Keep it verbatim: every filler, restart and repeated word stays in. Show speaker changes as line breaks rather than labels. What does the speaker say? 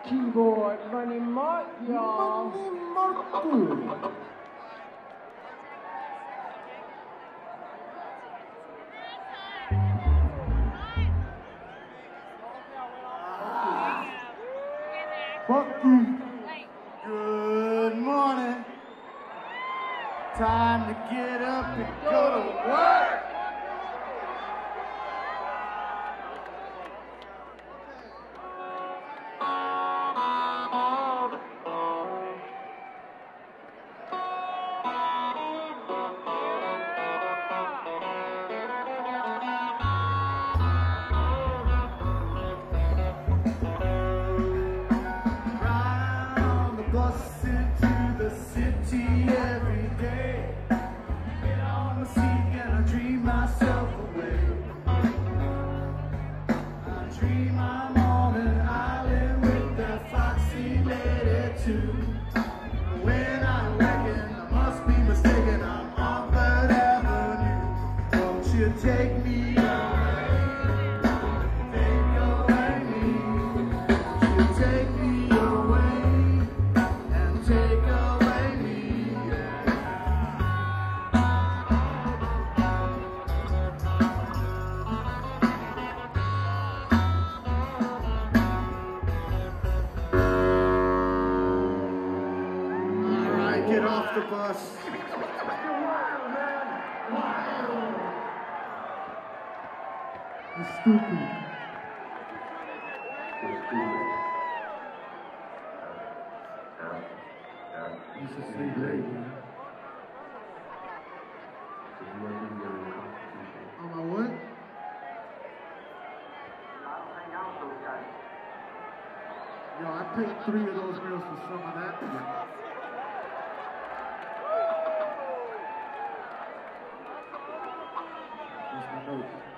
keyboard, Money Mark, y'all.
Money Mark. Fuck you. Good morning. Time to get up and go to work. Bus into the city every day. Get on the seat and I dream myself away. I dream I'm on an island with that foxy lady too. When I reckon I must be mistaken, I'm on Third Avenue. Won't you take me away? Take away me. Won't you take me away? Take away me, yeah. All right, get off the bus. You're stupid. He's a sweet lady. Oh, my what? Yo, I paid three of those girls for some of that. Here's my note.